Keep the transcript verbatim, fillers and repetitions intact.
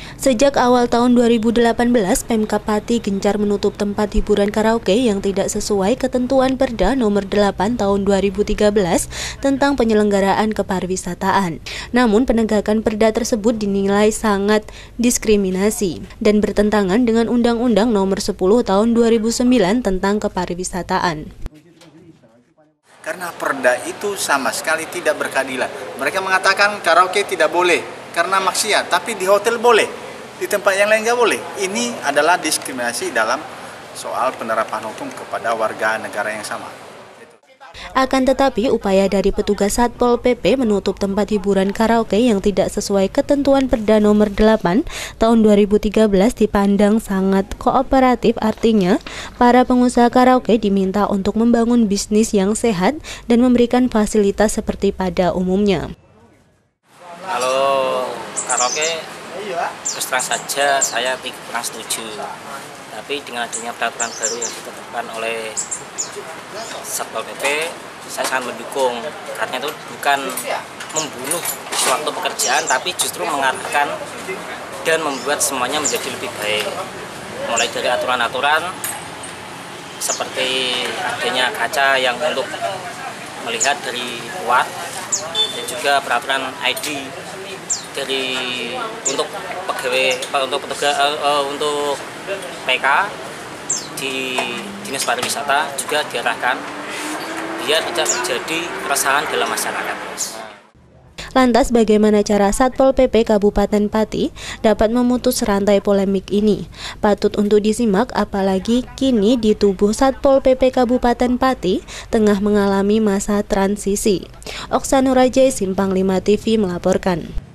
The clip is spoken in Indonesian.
Sejak awal tahun dua ribu delapan belas, Pemkab Pati gencar menutup tempat hiburan karaoke yang tidak sesuai ketentuan Perda Nomor delapan Tahun dua ribu tiga belas tentang penyelenggaraan kepariwisataan. Namun, penegakan Perda tersebut dinilai sangat diskriminasi dan bertentangan dengan Undang-Undang Nomor sepuluh Tahun dua ribu sembilan tentang kepariwisataan. Karena Perda itu sama sekali tidak berkeadilan. Mereka mengatakan karaoke tidak boleh karena maksiat, tapi di hotel boleh. Di tempat yang lain nggak boleh. Ini adalah diskriminasi dalam soal penerapan hukum kepada warga negara yang sama. Akan tetapi, upaya dari petugas Satpol P P menutup tempat hiburan karaoke yang tidak sesuai ketentuan Perda Nomor delapan Tahun dua ribu tiga belas dipandang sangat kooperatif. Artinya, para pengusaha karaoke diminta untuk membangun bisnis yang sehat dan memberikan fasilitas seperti pada umumnya. Kalau karaoke, terus terang saja saya kurang setuju. Tapi dengan adanya peraturan baru yang ditetapkan oleh Satpol P P, saya sangat mendukung. Karena itu bukan membunuh suatu pekerjaan, tapi justru mengarahkan dan membuat semuanya menjadi lebih baik. Mulai dari aturan-aturan seperti adanya kaca yang untuk melihat dari luar, dan juga peraturan I D dari untuk pegawai untuk petugas uh, untuk P K di Dinas Pariwisata juga diarahkan biar tidak terjadi keresahan dalam masyarakat. Lantas bagaimana cara Satpol P P Kabupaten Pati dapat memutus rantai polemik ini? Patut untuk disimak, apalagi kini di tubuh Satpol P P Kabupaten Pati tengah mengalami masa transisi. Oksanurajai, Simpang lima T V melaporkan.